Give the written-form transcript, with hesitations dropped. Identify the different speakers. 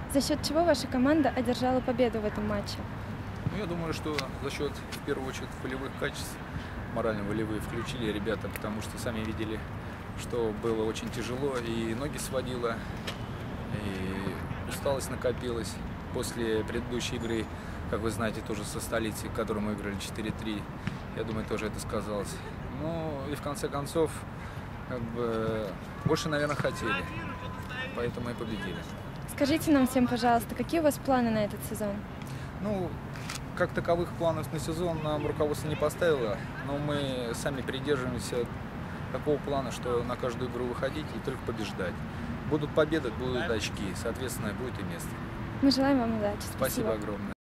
Speaker 1: За счет чего ваша команда одержала победу в этом матче?
Speaker 2: Ну, я думаю, что за счет, в первую очередь, волевых качеств, морально-волевые, включили ребята, потому что сами видели, что было очень тяжело, и ноги сводило, и усталость накопилась после предыдущей игры, как вы знаете, тоже со столицей, которую мы выиграли 4-3. Я думаю, тоже это сказалось. Ну и в конце концов, как бы, больше, наверное, хотели, поэтому и победили.
Speaker 1: Скажите нам всем, пожалуйста, какие у вас планы на этот сезон?
Speaker 2: Ну, как таковых планов на сезон нам руководство не поставило, но мы сами придерживаемся такого плана, что на каждую игру выходить и только побеждать. Будут победы, будут очки, соответственно, будет и место.
Speaker 1: Мы желаем вам удачи.
Speaker 2: Спасибо огромное.